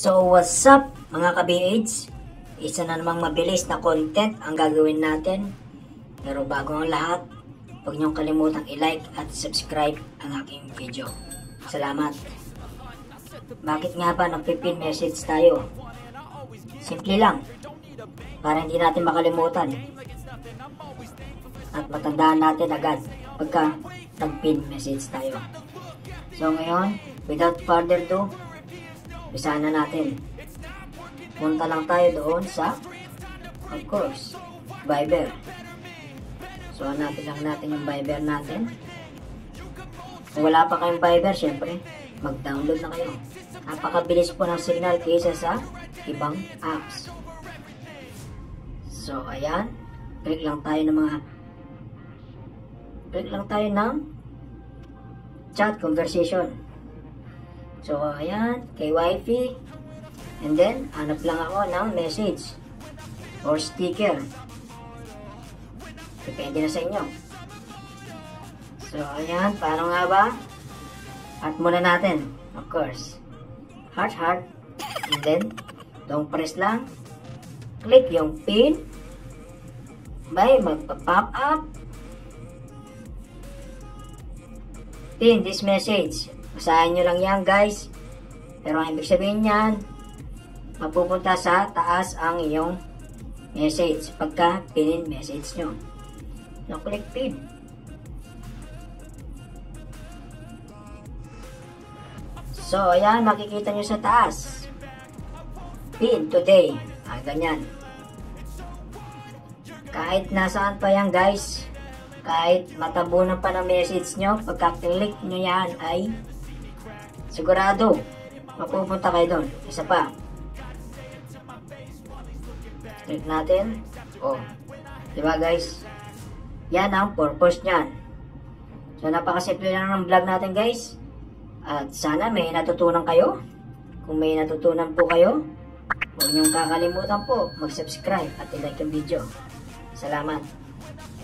So what's up mga ka-BH? Isa na namang mabilis na content ang gagawin natin. Pero bago ang lahat, huwag niyong kalimutang i-like at subscribe ang aking video. Salamat. Bakit nga ba nagpipin message tayo? Simple lang, para hindi natin makalimutan at matandaan natin agad pagka nag-pin message tayo. So ngayon, without further ado, umpisa na natin. Punta lang tayo doon sa, of course, Viber. So hanapin lang natin yung Viber natin. Kung wala pa kayong Viber, syempre, mag-download na kayo. Napakabilis po ng signal kaysa sa ibang apps. So ayan, click lang tayo ng chat conversation. So ayan, kay wifi, and then hanap lang ako ng message or sticker, depende na sa inyo. So ayan, paano nga ba? Heart muna natin, of course, heart, and then don't press lang, click yung pin, may magpa-pop up, pin this message. Basahin nyo lang yan guys, pero ang ibig sabihin yan, mapupunta sa taas ang iyong message pagka pinin message nyo. So click pin. So ayan, makikita nyo sa taas, pin today, ganyan. Kahit nasaan pa yan guys, kahit matabunan pa ng message nyo, pagka-click nyo yan ay sigurado mapupunta kayo doon. Isa pa, click natin. Oh, diba guys, yan ang purpose nyan. So napakasimple lang ng vlog natin guys, at sana may natutunan kayo. Kung may natutunan po kayo, huwag niyong kakalimutan po mag-subscribe at i-like yung video. Salamat.